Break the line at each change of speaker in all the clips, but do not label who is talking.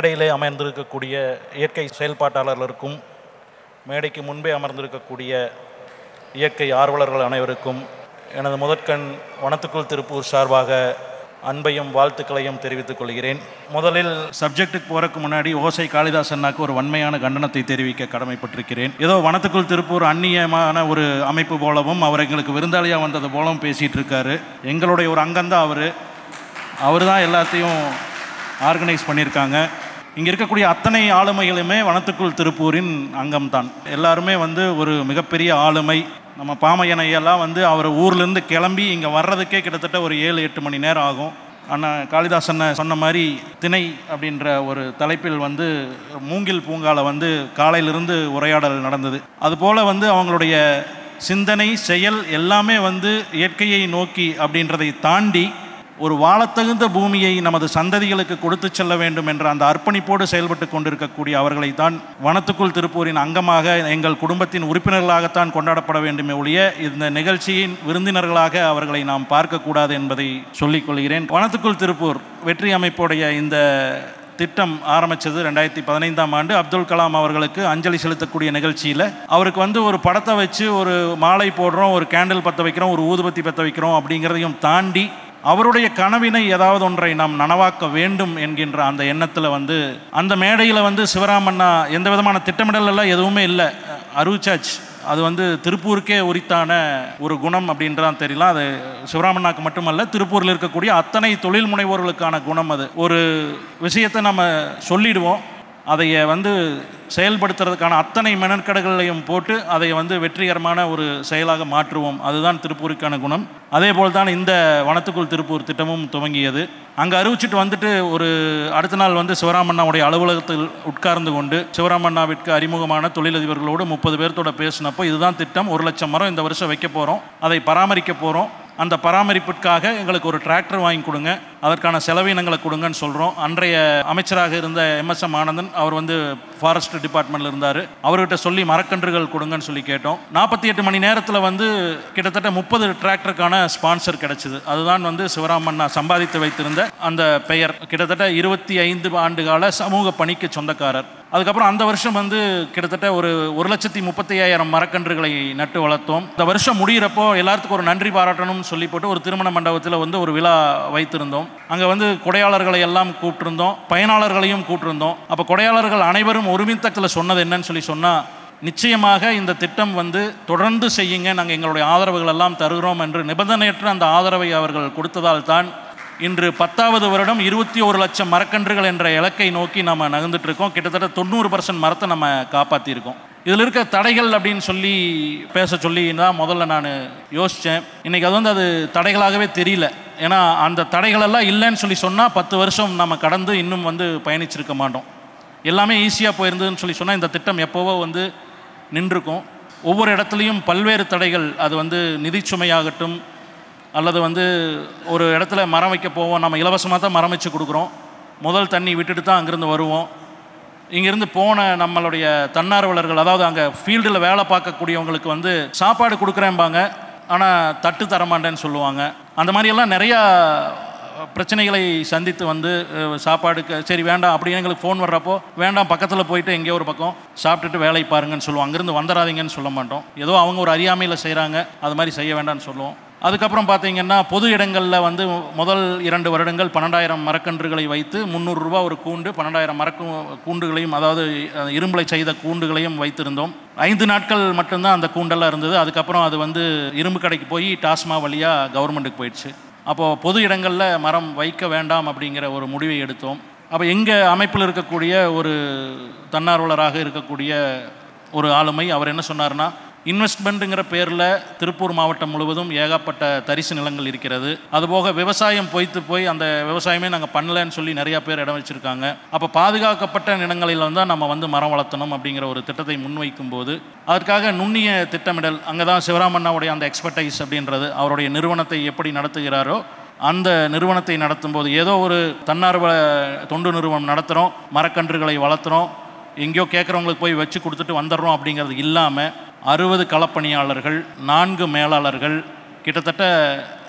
மேடையிலே அமர்ந்திருக்கக்கூடிய இயற்கை செயல்பாட்டாளர்களுக்கும் மேடைக்கு முன்பே அமர்ந்திருக்கக்கூடிய இயற்கை ஆர்வலர்கள் அனைவருக்கும் எனது முதற்கண் வனத்துக்குள் திருப்பூர் சார்பாக அன்பையும் வாழ்த்துக்களையும் தெரிவித்துக் கொள்கிறேன். முதலில் சப்ஜெக்டுக்கு போகிறதுக்கு முன்னாடி ஓசை காளிதாஸ் அண்ணாக்கு ஒரு வன்மையான கண்டனத்தை தெரிவிக்க கடமைப்பட்டிருக்கிறேன். ஏதோ வனத்துக்குள் திருப்பூர் அந்நியமான ஒரு அமைப்பு போலவும் அவர் எங்களுக்கு விருந்தாளியாக வந்தது போலவும் பேசிகிட்டு இருக்காரு. எங்களுடைய ஒரு அங்கம்தான் அவர் தான் எல்லாத்தையும் ஆர்கனைஸ் பண்ணியிருக்காங்க. இங்கே இருக்கக்கூடிய அத்தனை ஆளுமைகளுமே வனத்துக்குள் திருப்பூரின் அங்கம்தான். எல்லாருமே ஒரு மிகப்பெரிய ஆளுமை. நம்ம பாமையனையெல்லாம் அவர் ஊர்லேருந்து கிளம்பி இங்கே வர்றதுக்கே கிட்டத்தட்ட ஒரு 7-8 மணி நேரம் ஆகும். ஆனால் காளிதாசன் சொன்ன மாதிரி திணை அப்படின்ற ஒரு தலைப்பில் மூங்கில் பூங்காவில் காலையிலிருந்து உரையாடல் நடந்தது. அதுபோல் அவங்களுடைய சிந்தனை செயல் எல்லாமே இயற்கையை நோக்கி அப்படின்றதை தாண்டி ஒரு வாழத்தகுந்த பூமியை நமது சந்ததிகளுக்கு கொடுத்து செல்ல வேண்டும் என்ற அந்த அர்ப்பணிப்போடு செயல்பட்டு கொண்டிருக்கக்கூடிய அவர்களைத்தான் வனத்துக்குள் திருப்பூரின் அங்கமாக எங்கள் குடும்பத்தின் உறுப்பினர்களாகத்தான் கொண்டாடப்பட வேண்டுமே ஒழிய இந்த நிகழ்ச்சியின் விருந்தினர்களாக அவர்களை நாம் பார்க்கக்கூடாது என்பதை சொல்லிக் கொள்கிறேன். வனத்துக்குள் திருப்பூர் வெற்றி அமைப்புடைய இந்த திட்டம் ஆரம்பித்தது 2015ஆம் ஆண்டு. அப்துல் கலாம் அவர்களுக்கு அஞ்சலி செலுத்தக்கூடிய நிகழ்ச்சியில் அவருக்கு ஒரு படத்தை வச்சு ஒரு மாலை போடுறோம், ஒரு கேண்டில் பற்ற வைக்கிறோம், ஒரு ஊதுபத்தி பற்ற வைக்கிறோம் அப்படிங்கிறதையும் தாண்டி அவருடைய கனவினை ஏதாவது ஒன்றை நாம் நனவாக்க வேண்டும் என்கின்ற அந்த எண்ணத்தில் அந்த மேடையில் சிவராமண்ணா எந்த விதமான திட்டமிடல் எல்லாம் எதுவுமே இல்லை, அறிவிச்சாச்சு. அது திருப்பூருக்கே உரித்தான ஒரு குணம் அப்படின்றதான் தெரியல. அது சிவராமண்ணாக்கு மட்டுமல்ல, திருப்பூரில் இருக்கக்கூடிய அத்தனை தொழில் முனைவோர்களுக்கான குணம். அது ஒரு விஷயத்தை நம்ம சொல்லிடுவோம், அதைய செயல்படுத்துறதுக்கான அத்தனை மெனக்கடுகளையும் போட்டு அதை வெற்றிகரமான ஒரு செயலாக மாற்றுவோம். அதுதான் திருப்பூருக்கான குணம். அதே போல் தான் இந்த வனத்துக்குள் திருப்பூர் திட்டமும் துவங்கியது. அங்கே அறிவிச்சிட்டு ஒரு அடுத்த நாள் சிவராமண்ணாவுடைய அலுவலகத்தில் உட்கார்ந்து கொண்டு சிவராமண்ணாவிற்கு அறிமுகமான தொழிலதிபர்களோடு 30 பேர்த்தோட பேசினப்போ இதுதான் திட்டம், 1 லட்சம் மரம் இந்த வருஷம் வைக்க போகிறோம், அதை பராமரிக்க போகிறோம், அந்த பராமரிப்புக்காக எங்களுக்கு ஒரு டிராக்டர் வாங்கி கொடுங்க, அதற்கான செலவினங்களை கொடுங்கன்னு சொல்கிறோம். அன்றைய அமைச்சராக இருந்த MSM ஆனந்தன் அவர் ஃபாரஸ்ட் டிபார்ட்மெண்ட்டில் இருந்தார். அவர்கிட்ட சொல்லி மரக்கன்றுகள் கொடுங்கன்னு சொல்லி கேட்டோம். 48 மணி நேரத்தில் கிட்டத்தட்ட 30 டிராக்டருக்கான ஸ்பான்சர் கிடைச்சிது. அதுதான் சிவராமண்ணா சம்பாதித்து வைத்திருந்த அந்த பெயர். கிட்டத்தட்ட 25 ஆண்டு கால சமூக பணிக்கு சொந்தக்காரர். அதுக்கப்புறம் அந்த வருஷம் கிட்டத்தட்ட ஒரு 1,35,000 மரக்கன்றுகளை நட்டு வளர்த்தோம். இந்த வருஷம் முடிகிறப்போ எல்லாத்துக்கும் ஒரு நன்றி பாராட்டணும்னு சொல்லி போட்டு ஒரு திருமண மண்டபத்தில் ஒரு விழா வைத்திருந்தோம். அங்கே கொடையாளர்களை எல்லாம் கூப்பிட்டுருந்தோம், பயனாளர்களையும் கூப்பிட்டுருந்தோம். அப்போ கொடையாளர்கள் அனைவரும் ஒருமித்தத்தில் சொன்னது என்னன்னு சொன்னால், நிச்சயமாக இந்த திட்டம் தொடர்ந்து செய்யுங்க, நாங்கள் எங்களுடைய ஆதரவுகள் எல்லாம் தருகிறோம் என்று நிபந்தனையற்ற அந்த ஆதரவை அவர்கள் கொடுத்ததால் தான் இன்று 10வது வருடம் 21 லட்சம் மரக்கன்றுகள் என்ற இலக்கை நோக்கி நம்ம நகர்ந்துட்டுருக்கோம். கிட்டத்தட்ட 90% மரத்தை நம்ம காப்பாற்றியிருக்கோம். இதில் இருக்க தடைகள் அப்படின்னு பேச சொல்லி தான் முதல்ல நான் யோசித்தேன். இன்றைக்கி அது தடைகளாகவே தெரியல. ஏன்னா அந்த தடைகளெல்லாம் இல்லைன்னு சொன்னால் 10 வருஷம் நம்ம கடந்து இன்னும் பயணிச்சிருக்க மாட்டோம். எல்லாமே ஈஸியாக போயிருந்ததுன்னு சொன்னால் இந்த திட்டம் எப்போவோ நின்றுக்கும். ஒவ்வொரு இடத்துலையும் பல்வேறு தடைகள், அது நிதிச்சுமையாகட்டும் அல்லது ஒரு இடத்துல மரம் வைக்க போவோம், நம்ம இலவசமாக தான் மரம் வச்சு கொடுக்குறோம், முதல் தண்ணி விட்டுட்டு தான் அங்கேருந்து வருவோம். இங்கேருந்து போன நம்மளுடைய தன்னார்வலர்கள், அதாவது அங்கே ஃபீல்டில் வேலை பார்க்கக்கூடியவங்களுக்கு சாப்பாடு கொடுக்குறேன்பாங்க, ஆனால் தட்டு தரமாட்டேன்னு சொல்லுவாங்க. அந்த மாதிரியெல்லாம் நிறையா பிரச்சனைகளை சந்தித்து சாப்பாடுக்கு சரி வேண்டாம் அப்படின்னு எங்களுக்கு ஃபோன் வர்றப்போ, வேண்டாம் பக்கத்தில் போயிட்டு எங்கேயோ ஒரு பக்கம் சாப்பிட்டுட்டு வேலை பாருங்கன்னு சொல்லுவோம். அங்கேருந்து வந்துடாதீங்கன்னு சொல்ல மாட்டோம். ஏதோ அவங்க ஒரு அறியாமையில் செய்கிறாங்க, அது மாதிரி செய்ய வேண்டாம்னு சொல்லுவோம். அதுக்கப்புறம் பார்த்தீங்கன்னா பொது இடங்களில் முதல் 2 வருடங்கள் 12,000 மரக்கன்றுகளை வைத்து 300 ரூபா ஒரு கூண்டு, 12,000 கூண்டுகளையும், அதாவது இரும்பலை செய்த கூண்டுகளையும் வைத்திருந்தோம். 5 நாட்கள் மட்டும்தான் அந்த கூண்டெல்லாம் இருந்தது. அதுக்கப்புறம் அது இரும்பு கடைக்கு போய் டாஸ்மா வழியாக கவர்மெண்ட்டுக்கு போயிடுச்சு. அப்போது பொது இடங்களில் மரம் வைக்க வேண்டாம் அப்படிங்கிற ஒரு முடிவை எடுத்தோம். அப்போ எங்கள் அமைப்பில் இருக்கக்கூடிய ஒரு தன்னார்வலராக இருக்கக்கூடிய ஒரு ஆளுமை அவர் என்ன சொன்னார்னா, இன்வெஸ்ட்மெண்ட்டுங்கிற பேரில் திருப்பூர் மாவட்டம் முழுவதும் ஏகப்பட்ட தரிசு நிலங்கள் இருக்கிறது. அதுபோக விவசாயம் போய் அந்த விவசாயமே நாங்கள் பண்ணலன்னு சொல்லி நிறையா பேர் இடம் வச்சுருக்காங்க. அப்போ பாதுகாக்கப்பட்ட நிலங்களில் தான் நம்ம மரம் வளர்த்தணும் அப்படிங்கிற ஒரு திட்டத்தை முன்வைக்கும் போது அதற்காக நுண்ணிய திட்டமிடல், அங்கே தான் சிவராமண்ணாவுடைய அந்த எக்ஸ்பர்டைஸ் அப்படின்றது, அவருடைய நிறுவனத்தை எப்படி நடத்துகிறாரோ அந்த நிறுவனத்தை நடத்தும் போது ஏதோ ஒரு தன்னார்வ தொண்டு நிறுவனம் நடத்துகிறோம், மரக்கன்றுகளை வளர்த்துறோம், எங்கேயோ கேட்குறவங்களுக்கு போய் வச்சு கொடுத்துட்டு வந்துடுறோம் அப்படிங்கிறது இல்லாமல் 60 களப்பணியாளர்கள், 4 மேலாளர்கள், கிட்டத்தட்ட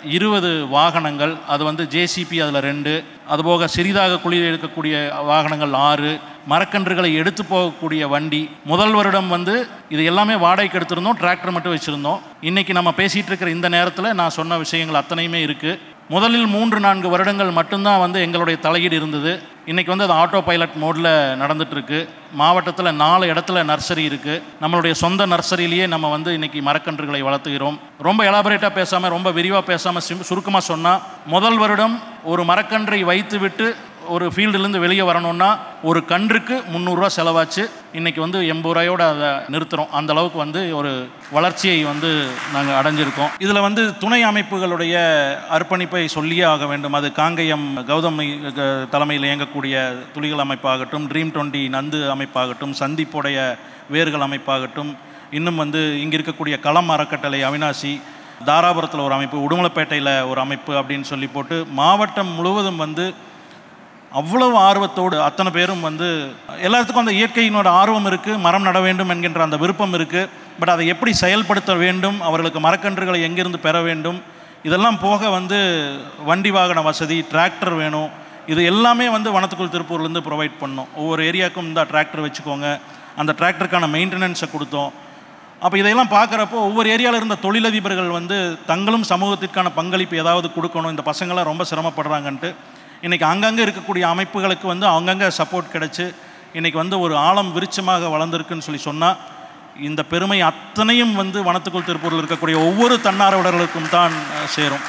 20 வாகனங்கள், அது வந்து ஜேசிபி அதில் 2, அதுபோக சிறிதாக குழி எடுக்கக்கூடிய வாகனங்கள் 6, மரக்கன்றுகளை எடுத்து போகக்கூடிய வண்டி. முதல் வருடம் வந்து இது எல்லாமே வாடகைக்கு எடுத்திருந்தோம், டிராக்டர் மட்டும் வச்சுருந்தோம். இன்றைக்கி நம்ம பேசிகிட்டு இருக்கிற இந்த நேரத்தில் நான் சொன்ன விஷயங்கள் அத்தனையுமே இருக்குது. முதலில் 3-4 வருடங்கள் மட்டும்தான் வந்து எங்களுடைய தலையீடு இருந்தது. இன்றைக்கி வந்து அது ஆட்டோ பைலட் மோடில் நடந்துகிட்ருக்கு. மாவட்டத்தில் 4 இடத்துல நர்சரி இருக்குது. நம்மளுடைய சொந்த நர்சரியிலேயே நம்ம வந்து இன்றைக்கி மரக்கன்றுகளை வளர்த்துகிறோம். ரொம்ப எலாபரேட்டாக பேசாமல், ரொம்ப விரிவாக பேசாமல் சுருக்கமாக சொன்னால், முதல் வருடம் ஒரு மரக்கன்றை வைத்து விட்டு ஒரு ஃபீல்டுலேருந்து வெளியே வரணும்னா ஒரு கன்றுக்கு 300 ரூபா செலவாச்சு. இன்றைக்கி வந்து 80 ரூபாயோடு அதை நிறுத்துகிறோம். அந்த அளவுக்கு வந்து ஒரு வளர்ச்சியை வந்து நாங்கள் அடைஞ்சிருக்கோம். இதில் வந்து துணை அமைப்புகளுடைய அர்ப்பணிப்பை சொல்லியே ஆக வேண்டும். அது காங்கேயம் கௌதம் தலைமையில் இயங்கக்கூடிய துளிகள் அமைப்பாகட்டும், ட்ரீம் 20 நந்து அமைப்பாகட்டும், சந்திப்புடைய வேர்கள் அமைப்பாகட்டும், இன்னும் வந்து இங்கே இருக்கக்கூடிய களம் அறக்கட்டளை அவினாசி, தாராபுரத்தில் ஒரு அமைப்பு, உடுமலைப்பேட்டையில் ஒரு அமைப்பு அப்படின்னு சொல்லி போட்டு மாவட்டம் முழுவதும் வந்து அவ்வளவு ஆர்வத்தோடு அத்தனை பேரும் வந்து எல்லாத்துக்கும் அந்த இயற்கையினோட ஆர்வம் இருக்குது, மரம் நட வேண்டும் என்கின்ற அந்த விருப்பம் இருக்குது. பட் அதை எப்படி செயல்படுத்த வேண்டும், அவர்களுக்கு மரக்கன்றுகளை எங்கிருந்து பெற வேண்டும், இதெல்லாம் போக வந்து வண்டி வாகன வசதி, டிராக்டர் வேணும். இது எல்லாமே வந்து வனத்துக்குள் திருப்பூர்லேருந்து ப்ரொவைட் பண்ணோம். ஒவ்வொரு ஏரியாவுக்கும் இந்த டிராக்டர் வச்சுக்கோங்க, அந்த டிராக்டருக்கான மெயின்டெனன்ஸை கொடுத்தோம். அப்போ இதையெல்லாம் பார்க்குறப்போ ஒவ்வொரு ஏரியாவில் இருந்த தொழிலதிபர்கள் வந்து தங்களும் சமூகத்திற்கான பங்களிப்பு ஏதாவது கொடுக்கணும், இந்த பசங்களாம் ரொம்ப சிரமப்படுறாங்கன்ட்டு இன்றைக்கி அங்கங்கே இருக்கக்கூடிய அமைப்புகளுக்கு வந்து அங்கங்கே சப்போர்ட் கிடச்சி இன்றைக்கி வந்து ஒரு ஆழம் விருட்சமாக வளர்ந்துருக்குன்னு சொன்னால், இந்த பெருமை அத்தனையும் வந்து வனத்துக்குள் திருப்பூரில் இருக்கக்கூடிய ஒவ்வொரு தன்னார்வலர்களுக்கும் தான் சேரும்.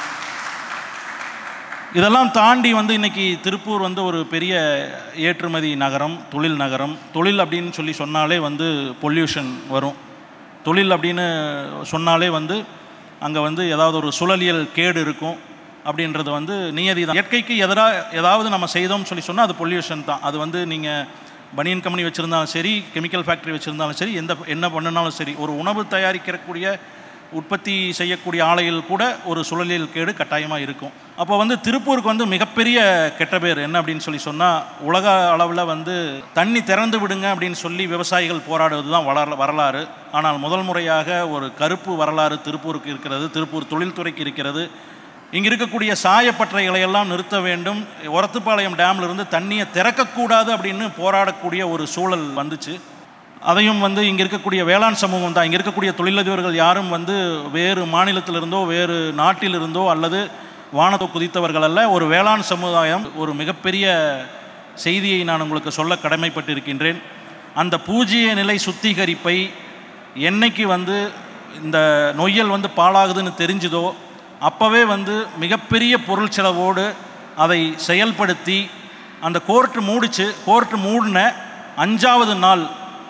இதெல்லாம் தாண்டி வந்து இன்றைக்கி திருப்பூர் வந்து ஒரு பெரிய ஏற்றுமதி நகரம், தொழில் நகரம். தொழில் அப்படின்னு சொன்னாலே வந்து பொல்யூஷன் வரும். தொழில் அப்படின்னு சொன்னாலே வந்து அங்கே வந்து ஏதாவது ஒரு சுழலியல் கேடு இருக்கும். அப்படின்றது வந்து நியதி தான். இயற்கைக்கு எதிராக ஏதாவது நம்ம செய்தோம்னு சொன்னால் அது பொல்யூஷன் தான். அது வந்து நீங்கள் பனியன் கம்பெனி வச்சுருந்தாலும் சரி, கெமிக்கல் ஃபேக்ட்ரி வச்சுருந்தாலும் சரி, என்ன பண்ணினாலும் சரி, ஒரு உணவு தயாரிக்கக்கூடிய உற்பத்தி செய்யக்கூடிய ஆலையில் கூட ஒரு சுழலியல் கேடு கட்டாயமாக இருக்கும். அப்போ வந்து திருப்பூருக்கு வந்து மிகப்பெரிய கெட்ட பேர் என்ன அப்படின்னு சொன்னால், உலக அளவில் வந்து தண்ணி திறந்து விடுங்க அப்படின்னு சொல்லி விவசாயிகள் போராடுவது தான் வரலாறு. ஆனால் முதல் முறையாக ஒரு கருப்பு வரலாறு திருப்பூருக்கு இருக்கிறது, திருப்பூர் தொழில்துறைக்கு இருக்கிறது. இங்கே இருக்கக்கூடிய சாயப்பட்டறைகளை எல்லாம் நிறுத்த வேண்டும், ஒரத்துப்பாளையம் டேம்லேருந்து தண்ணியை திறக்கக்கூடாது அப்படின்னு போராடக்கூடிய ஒரு சூழல் வந்துச்சு. அதையும் வந்து இங்கே இருக்கக்கூடிய வேளாண் சமூகம் தான், இங்கே இருக்கக்கூடிய தொழிலதிபர்கள் யாரும் வந்து வேறு மாநிலத்திலிருந்தோ வேறு நாட்டிலிருந்தோ அல்லது வானத்தை குதித்தவர்கள் அல்ல. ஒரு வேளாண் சமுதாயம். ஒரு மிகப்பெரிய செய்தியை நான் உங்களுக்கு சொல்ல கடமைப்பட்டிருக்கின்றேன். அந்த பூஜ்ய நிலை சுத்திகரிப்பை என்னைக்கு வந்து இந்த நொய்யல் வந்து பாழாகுதுன்னு தெரிஞ்சுதோ அப்போவே வந்து மிகப்பெரிய பொருள் செலவோடு அதை செயல்படுத்தி அந்த கோர்ட்டு மூடின 5வது நாள்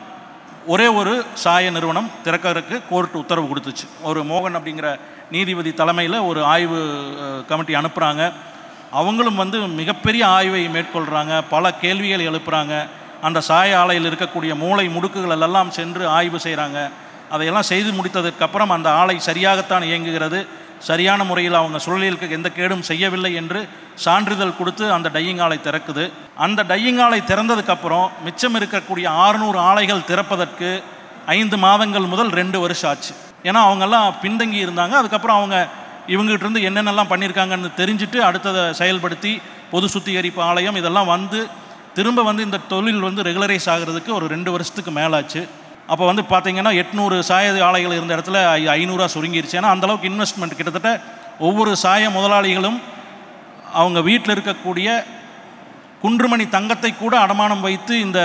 ஒரே ஒரு சாய நிறுவனம் திறக்கிறதுக்கு கோர்ட்டு உத்தரவு கொடுத்துச்சு. ஒரு மோகன் அப்படிங்கிற நீதிபதி தலைமையில் ஒரு ஆய்வு கமிட்டி அனுப்புகிறாங்க. அவங்களும் வந்து மிகப்பெரிய ஆய்வை மேற்கொள்கிறாங்க, பல கேள்விகள் எழுப்புகிறாங்க. அந்த சாய ஆலையில் இருக்கக்கூடிய மூளை முடுக்குகள் எல்லாம் சென்று ஆய்வு செய்கிறாங்க. அதையெல்லாம் செய்து முடித்ததற்கப்புறம் அந்த ஆலை சரியாகத்தான் இயங்குகிறது, சரியான முறையில் அவங்க சுழலியலுக்கு எந்த கேடும் செய்யவில்லை என்று சான்றிதழ் கொடுத்து அந்த டையிங் ஆலை திறக்குது. அந்த டையிங் ஆலை திறந்ததுக்கப்புறம் மிச்சம் இருக்கக்கூடிய 600 ஆலைகள் திறப்பதற்கு 5 மாதங்கள் முதல் 2 வருஷம் ஆச்சு. ஏன்னா அவங்கெல்லாம் பின்தங்கி இருந்தாங்க. அதுக்கப்புறம் அவங்க இவங்ககிட்ட இருந்து என்னென்னலாம் பண்ணியிருக்காங்கன்னு தெரிஞ்சுட்டு அடுத்ததை செயல்படுத்தி பொது சுத்திகரிப்பு ஆலயம் இதெல்லாம் வந்து திரும்ப வந்து இந்த தொழில் வந்து ரெகுலரைஸ் ஆகிறதுக்கு ஒரு 2 வருஷத்துக்கு மேலாச்சு. அப்போ வந்து பார்த்தீங்கன்னா 800 சாய ஆலைகள் இருந்த இடத்துல 500 சுருங்கிருச்சு. ஏன்னா அந்தளவுக்கு இன்வெஸ்ட்மெண்ட். கிட்டத்தட்ட ஒவ்வொரு சாய முதலாளிகளும் அவங்க வீட்டில் இருக்கக்கூடிய குன்றுமணி தங்கத்தை கூட அடமானம் வைத்து இந்த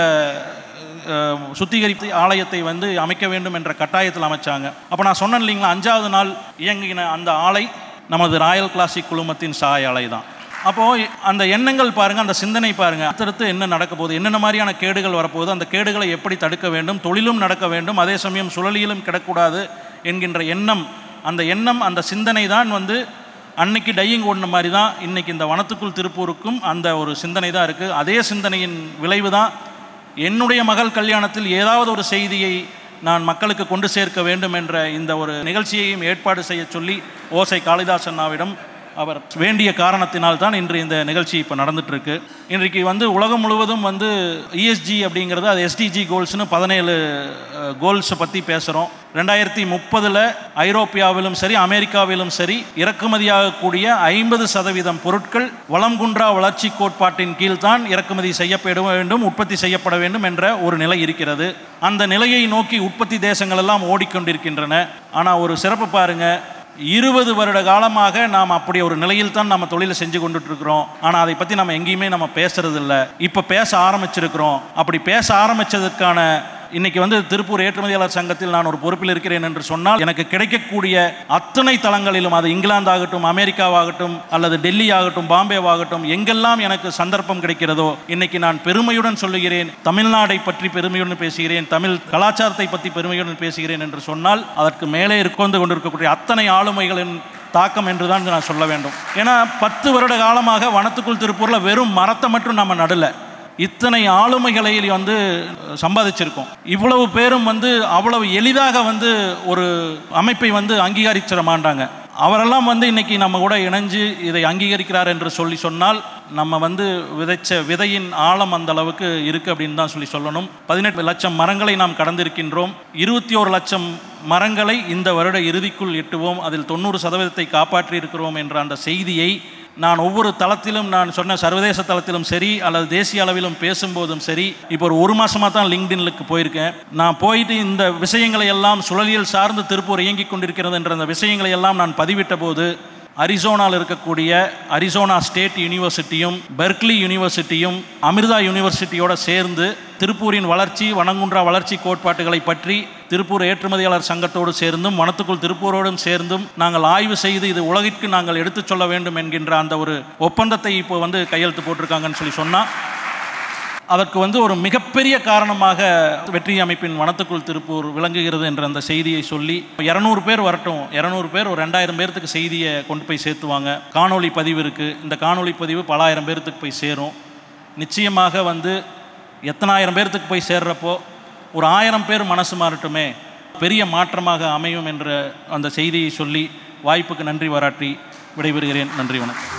சுத்திகரிப்பு ஆலயத்தை வந்து அமைக்க வேண்டும் என்ற கட்டாயத்தில் அமைச்சாங்க. அப்போ நான் சொன்னேன் இல்லைங்களா, 5வது நாள் இயங்கின அந்த ஆலை நமது ராயல் கிளாசிக் குழுமத்தின் சாய ஆலை தான். அப்போது அந்த எண்ணங்கள் பாருங்கள், அந்த சிந்தனை பாருங்கள், அடுத்தடுத்து என்ன நடக்க போகுது, என்னென்ன மாதிரியான கேடுகள் வரப்போகுது, அந்த கேடுகளை எப்படி தடுக்க வேண்டும், தொழிலும் நடக்க வேண்டும், அதே சமயம் சுழலியிலும் கிடக்கூடாது என்கின்ற எண்ணம், அந்த சிந்தனை தான் வந்து அன்னைக்கு டையிங் ஓடின மாதிரி தான் இன்றைக்கி இந்த வனத்துக்குள் திருப்பூருக்கும் அந்த ஒரு சிந்தனை தான் இருக்குது. அதே சிந்தனையின் விளைவு தான் என்னுடைய மகள் கல்யாணத்தில் ஏதாவது ஒரு செய்தியை நான் மக்களுக்கு கொண்டு சேர்க்க வேண்டும் என்ற இந்த ஒரு நிகழ்ச்சியையும் ஏற்பாடு செய்ய சொல்லி ஓசை காளிதாஸ் அண்ணாவிடம் அவர் வேண்டிய காரணத்தினால் தான் இன்று இந்த நிகழ்ச்சி இப்போ நடந்துகிட்ருக்கு. இன்றைக்கு உலகம் முழுவதும் ESG அப்படிங்கிறது, அது SDG கோல்ஸ்னு 17 கோல்ஸை பற்றி பேசுகிறோம். 2030 ஐரோப்பியாவிலும் சரி அமெரிக்காவிலும் சரி இறக்குமதியாகக்கூடிய 50% பொருட்கள் வளம் குன்றா வளர்ச்சி கோட்பாட்டின் கீழ் தான் இறக்குமதி செய்யப்பட வேண்டும், உற்பத்தி செய்யப்பட வேண்டும் என்ற ஒரு நிலை இருக்கிறது. அந்த நிலையை நோக்கி உற்பத்தி தேசங்கள் எல்லாம் ஓடிக்கொண்டிருக்கின்றன. ஆனால் ஒரு சிறப்பு பாருங்க, 20 வருட காலமாக நாம் அப்படி ஒரு நிலையில் தான் நம்ம தொழிலை செஞ்சு கொண்டுட்டு இருக்கிறோம். ஆனால் அதை பற்றி நம்ம எங்கேயுமே நம்ம பேசுறதில்ல. இப்போ பேச ஆரம்பிச்சிருக்கிறோம். அப்படி பேச ஆரம்பித்ததற்கான இன்னைக்கு திருப்பூர் ஏற்றுமதியாளர் சங்கத்தில் நான் ஒரு பொறுப்பில் இருக்கிறேன் என்று சொன்னால், எனக்கு கிடைக்கக்கூடிய அத்தனை தளங்களிலும், அது இங்கிலாந்து ஆகட்டும், அமெரிக்காவாகட்டும், அல்லது டெல்லி ஆகட்டும், பாம்பேவாகட்டும், எங்கெல்லாம் எனக்கு சந்தர்ப்பம் கிடைக்கிறதோ இன்னைக்கு நான் பெருமையுடன் சொல்லுகிறேன், தமிழ்நாடை பற்றி பெருமையுடன் பேசுகிறேன், தமிழ் கலாச்சாரத்தை பற்றி பெருமையுடன் பேசுகிறேன் என்று சொன்னால், அதற்கு மேலே கொண்டிருக்கக்கூடிய அத்தனை ஆளுமைகளின் தாக்கம் என்றுதான் நான் சொல்ல வேண்டும். ஏன்னா 10 வருட காலமாக வனத்துக்குள் திருப்பூரில் வெறும் மரத்தை மட்டும் நம்ம நடல, இத்தனை ஆளுமைகளை சம்பாதிச்சிருக்கோம். இவ்வளவு பேரும் அவ்வளவு எளிதாக ஒரு அமைப்பை அங்கீகரிச்சிட மாட்டாங்க. அவரெல்லாம் இன்னைக்கு நம்ம கூட இணைஞ்சு இதை அங்கீகரிக்கிறார் என்று சொன்னால், நம்ம விதைச்ச விதையின் ஆழம் அந்த அளவுக்கு இருக்குது அப்படின்னு தான் சொல்லணும். 18 லட்சம் மரங்களை நாம் கடந்திருக்கின்றோம். 21 லட்சம் மரங்களை இந்த வருட இறுதிக்குள் எட்டுவோம். அதில் 90% காப்பாற்றி இருக்கிறோம் என்ற அந்த செய்தியை நான் ஒவ்வொரு தளத்திலும், நான் சொன்ன சர்வதேச தளத்திலும் சரி அல்லது தேசிய அளவிலும் பேசும்போதும் சரி, இப்போ ஒரு மாதமாக தான் லிங்க்டின்லுக்கு போயிருக்கேன். நான் போயிட்டு இந்த விஷயங்களை எல்லாம், சுழலியல் சார்ந்து திருப்பூர் இயங்கிக் கொண்டிருக்கிறது என்ற அந்த விஷயங்களை எல்லாம் நான் பதிவிட்ட போது, அரிசோனாவில் இருக்கக்கூடிய அரிசோனா ஸ்டேட் யூனிவர்சிட்டியும், பெர்க்லி யூனிவர்சிட்டியும், அமிர்தா யூனிவர்சிட்டியோடு சேர்ந்து திருப்பூரின் வளர்ச்சி, வனங்குன்றா வளர்ச்சி கோட்பாட்டுகளை பற்றி திருப்பூர் ஏற்றுமதியாளர் சங்கத்தோடு சேர்ந்தும் வனத்துக்குள் திருப்பூரோடும் சேர்ந்தும் நாங்கள் ஆய்வு செய்து இது உலகிற்கு நாங்கள் எடுத்துச் சொல்ல வேண்டும் என்கின்ற அந்த ஒரு ஒப்பந்தத்தை இப்போ கையெழுத்து போட்டிருக்காங்கன்னு சொன்னால், அதற்கு ஒரு மிகப்பெரிய காரணமாக வெற்றி அமைப்பின் வனத்துக்குள் திருப்பூர் விளங்குகிறது என்ற அந்த செய்தியை சொல்லி, 200 பேர் வரட்டும், 200 பேர் ஒரு 2000 பேர்த்துக்கு செய்தியை கொண்டு போய் சேர்த்துவாங்க. காணொளி பதிவு இருக்குது. இந்த காணொளி பதிவு பல ஆயிரம் பேர்த்துக்கு போய் சேரும். நிச்சயமாக எத்தனை ஆயிரம் பேர்த்துக்கு போய் சேர்றப்போ ஒரு 1000 பேர் மனசு மாறட்டுமே, பெரிய மாற்றமாக அமையும் என்ற அந்த செய்தியை சொல்லி வாய்ப்புக்கு நன்றி பாராட்டி விடைபெறுகிறேன். நன்றி, வணக்கம்.